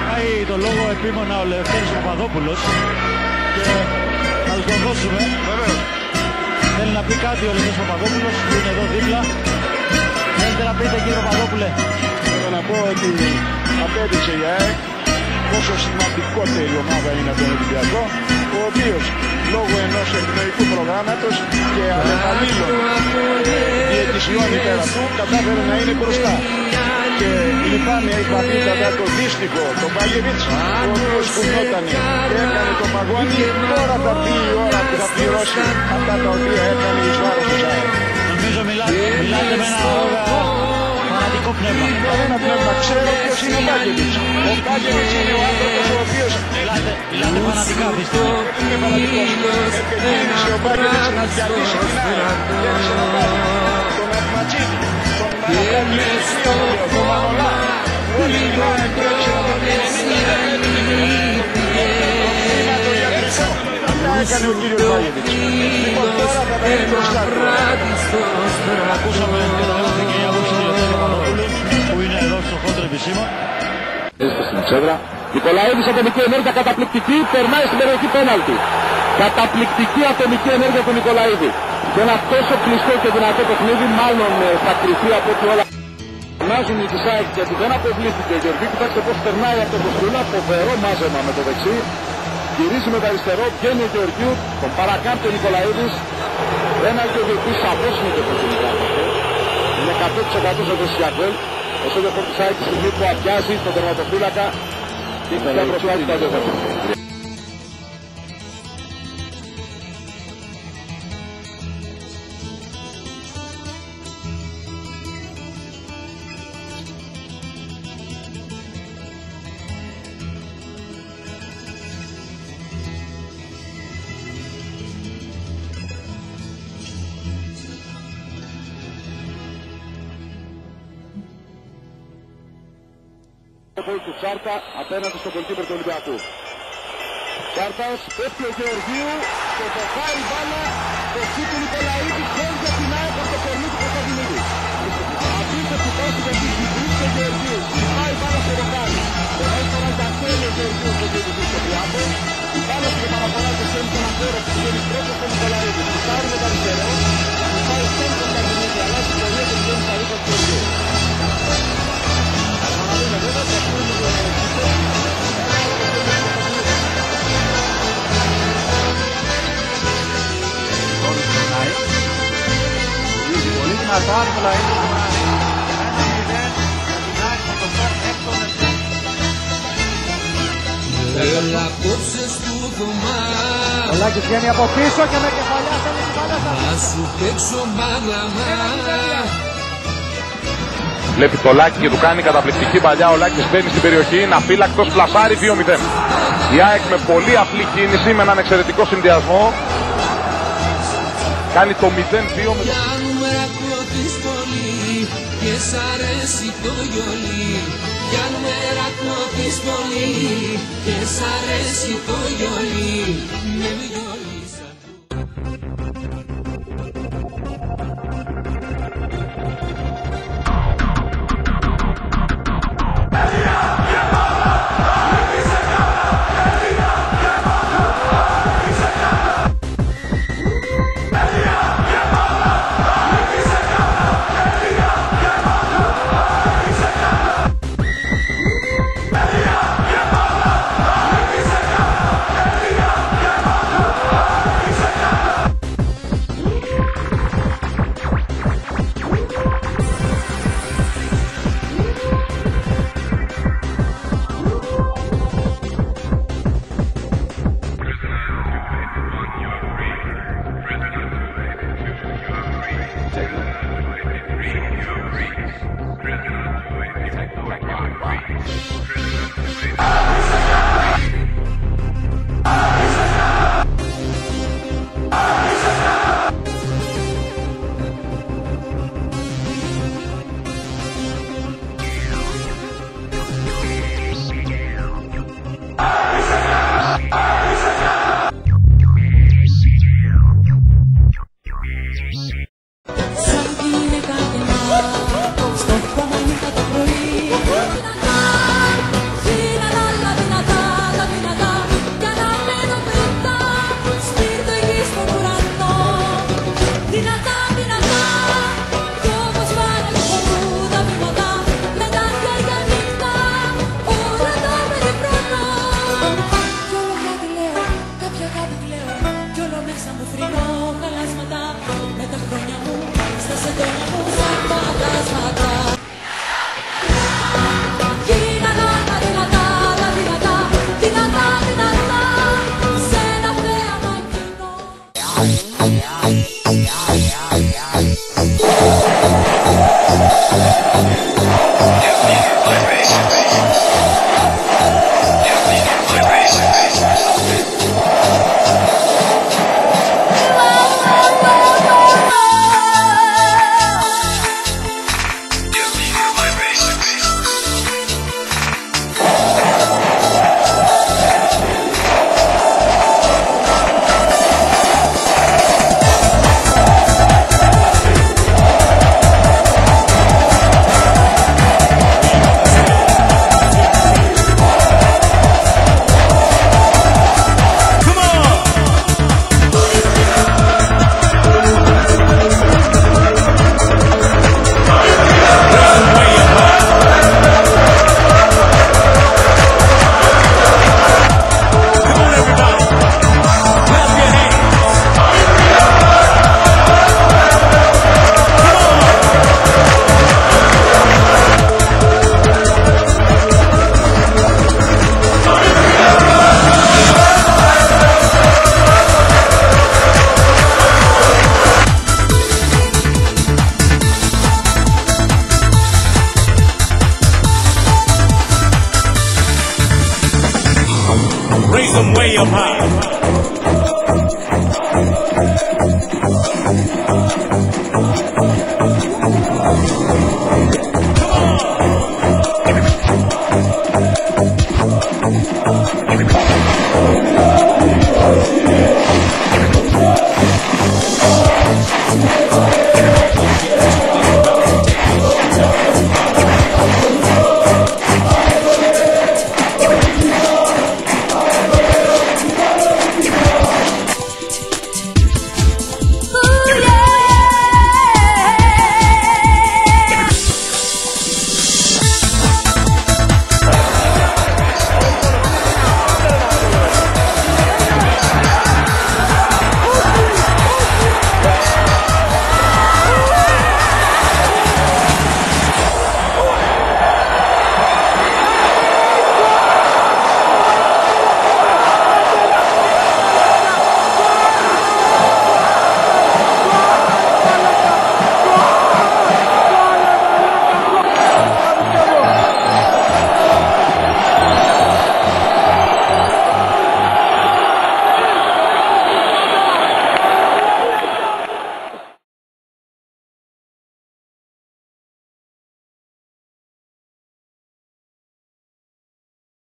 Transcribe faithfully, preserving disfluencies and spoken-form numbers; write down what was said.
Πάει το λόγο επίμονα ο Λευτέρης Παπαδόπουλος και θα του τον δώσουμε. Βεβαίως. Θέλει να πει κάτι ο Λευτέρης Παπαδόπουλος που είναι εδώ δίπλα. Θέλετε να πείτε κύριε Παπαδόπουλε? Θέλω να πω ότι απέδειξε η ΑΕΚ πόσο σημαντικότερη ομάδα είναι από τον Ολυμπιακό, ο οποίος λόγω ενός ευνοϊκού προγράμματος και ανεπανήλων διαιτησιών υπέρα του κατάφερε να είναι μπροστά. Και λυπάμαι βαθύτατα το δύστιχο, τον Πάγεβιτς, ο οποίος κουνότανε και έκανε το παγόνι. Τώρα θα πει η ώρα που θα πληρώσει αυτά τα οποία έκανε εις βάρος της ΑΕΚ. Νομίζω μιλάτε, μιλάτε με ένα φανατικό πνεύμα. Με ένα πνεύμα, ξέρω ποιος είναι ο Πάγεβιτς. Ο Πάγεβιτς είναι ο άνθρωπος ο οποίος Μιλάτε, μιλάτε φανατικά πιστεύω. είναι φανατικός. Επενδύησε ο Πάγεβιτς να διαλύσει την ΑΕΚ. Θέλησε να πάρει τον Ατματζίδη, τον Μαρακάκη, τον Μανολά. Όλη την ΑΕΚ τρέψε να τον Αυτά έκανε ο κύριος Πάγεβιτς. Λοιπόν, τώρα θα τα είναι μπροστά του. Ακούσαμε και τα λέμε και η άποψη του Λευτέρη Παπαδόπουλου που είναι εδώ στο χόντρο επισήμων. Στην εξέδρα. Νικολαίδης, ατομική ενέργεια καταπληκτική, περνάει στην περιοχή πέναλτι. Καταπληκτική ατομική ενέργεια του Νικολαίδη. Και ένα τόσο κλειστό και δυνατό παιχνίδι, μάλλον θα κρυφτεί από ό,τι όλα. Φωνάζουν οι της ΑΕΚ γιατί δεν αποβλήθηκε ο Γεωργίου. Κοιτάξτε πώς περνάει από τον Κοστούλα, φοβερό μάζεμα με το δεξί. Γυρίζει με το αριστερό, βγαίνει ο Γεωργίου, τον παρακάμπτει ο Νικολαίδης. Ένα και ο Γεωργίου σαφώς είναι και προσωπικά. Είναι εκατό τοις εκατό στο Σιάκουελ. Ο σέντερφορ της ΑΕΚ τη στιγμή που αδειάζει τον τερματοφύλακα. Και θα προσπάθει τα δύο. Του Τσάρτα απέναντι στο κολκίπερ του Ολυμπιακού. Τσάρτας, πέφτει ο Γεωργίου, το δοχάρι μπάλα, το σί του Νικολαίδη, χέρι για την ΑΕΚ από το κορμί του Κωνσταντινίδη. Αφήστε του πάση με την κυβρύση του Γεωργίου, πάει μπάλα στο δοχάρι. Το δεύτερο τα χέρια ο Γεωργίου στο κέντρο του Στοπιάκο. Η μπάλα και παραφορά του σένει τον Αντέρο που βγαίνει πρώτος στον Νικολαίδη. Του πάρει με τα αριστερό, του πάει στον Κωνσταντινίδη, αλλάζει το ρίο και βγαίνει τα ρίκα του Γεωργίου. Πολύ δυνατά, Νικολαίδη. Ο Λάκης βγαίνει από πίσω και με κεφαλιά θέλει την μπάλα. Θα σου παίξω μάγαμα. Βλέπει το Λάκη και του κάνει καταπληκτική παλιά. Ο Λάκης μπαίνει στην περιοχή, είναι αφύλακτος, πλασάρει δύο μηδέν. Η ΑΕΚ με πολύ απλή κίνηση, με έναν εξαιρετικό συνδυασμό. Κάνει το μηδέν δύο με το... Και σ' αρέσει το γιολί, κι αν μερακνώτης πολύ, και σ' αρέσει το γιολί, με βιολίσα του. raise them way up high.